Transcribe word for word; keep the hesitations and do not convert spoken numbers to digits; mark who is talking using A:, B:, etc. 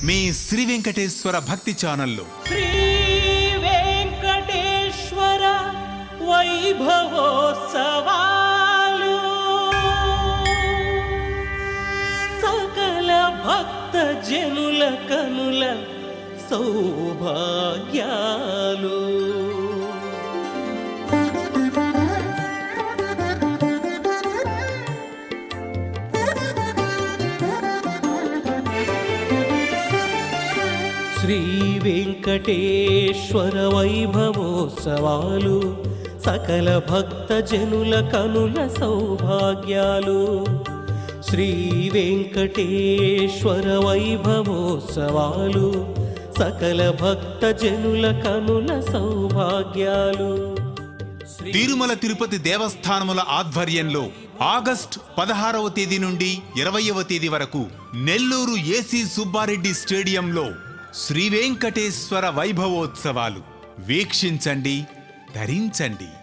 A: మీ శ్రీ వెంకటేశ్వర భక్తి ఛానల్లో
B: శ్రీ వెంకటేశ్వర వైభవోత్సవాలు సకల భక్త జనుల కనుల సౌభాగ్యాలు శ్రీ వెంకటేశ్వర వైభవోత్సవాలు సకల భక్త జనుల కనుల సౌభాగ్యాలు శ్రీ వెంకటేశ్వర వైభవోత్సవాలు సకల భక్త జనుల కనుల సౌభాగ్యాలు.
A: తిరుమల తిరుపతి దేవస్థానముల ఆధ్వర్యంలో ఆగస్టు పదహారవ తేదీ నుండి ఇరవైవ తేదీ వరకు నెల్లూరు ఏసీ సుబ్బారెడ్డి స్టేడియంలో శ్రీ వెంకటేశ్వర వైభవోత్సవాలు వీక్షించండి, ధరించండి.